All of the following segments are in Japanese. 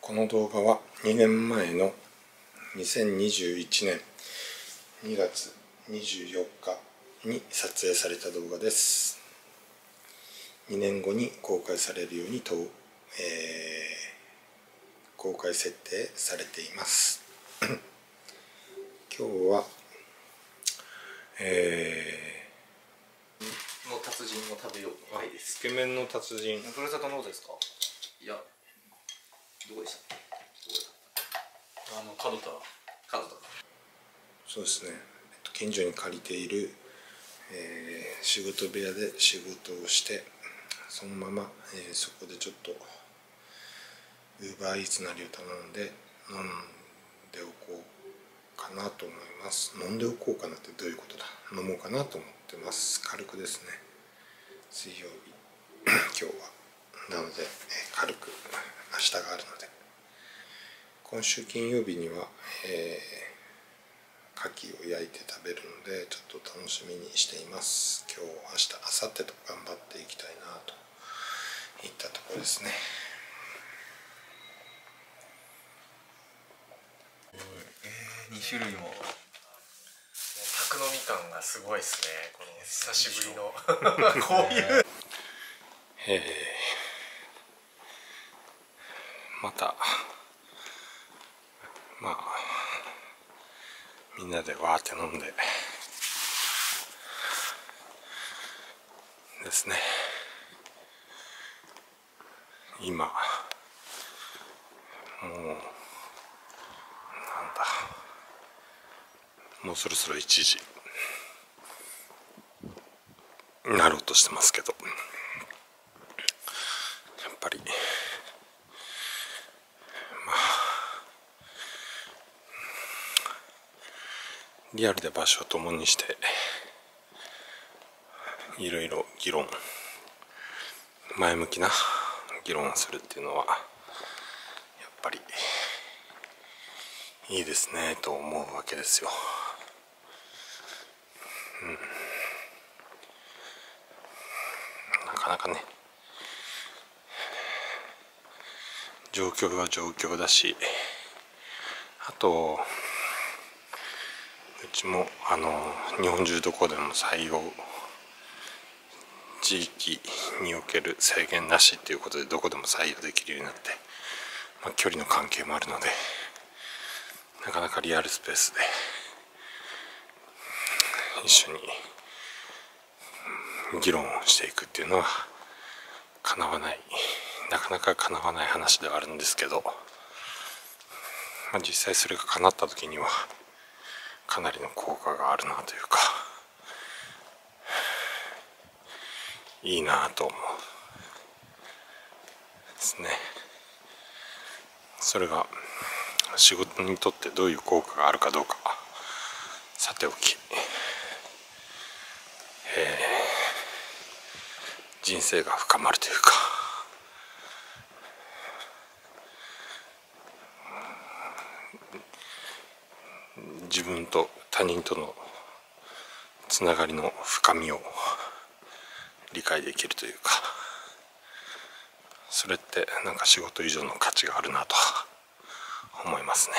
この動画は2年前の2021年2月24日に撮影された動画です。2年後に公開されるように公開設定されています。今日は、 の達人を食べようと回です。 つけ麺の達人。 ふるさと納税ですか？いや、どこでした？角田。 そうですね。近所に借りている、仕事部屋で仕事をして、そのまま、そこでちょっとUber Eatsなりを頼んで飲んでおこうかなと思います。飲んでおこうかなってどういうことだ。飲もうかなと思ってます。軽くですね。水曜日今日はなので、軽く明日があるので、今週金曜日には、牡蠣を焼いて食べるのでちょっと楽しみにしています。今日明日明後日と頑張っていきたいなといったところですね。 2種類も。宅飲み感がすごいですね。この久しぶりのこういうまたみんなでわーって飲んでですね。今もうもうそろそろ1時になろうとしてますけど、やっぱりリアルで場所を共にしていろいろ議論、前向きな議論をするっていうのはやっぱりいいですねと思うわけですよ。なかなかね、状況は状況だし、あとうちも日本中どこでも採用、地域における制限なしっていうことでどこでも採用できるようになって、距離の関係もあるので、なかなかリアルスペースで一緒に議論をしていくっていうのはなかなか叶わない話ではあるんですけど、実際それが叶った時にはかなりの効果があるなというか、いいなと思うですね。それが仕事にとってどういう効果があるかどうかはさておき、人生が深まるというか、自分と他人とのつながりの深みを理解できるというか、それってなんか仕事以上の価値があるなと思いますね。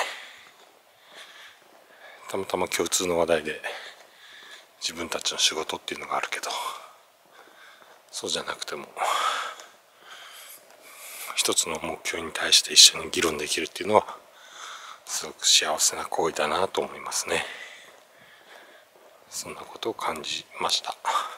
たまたま共通の話題で自分たちの仕事っていうのがあるけど、そうじゃなくても一つの目標に対して一緒に議論できるっていうのはすごく幸せな行為だなと思いますね。そんなことを感じました。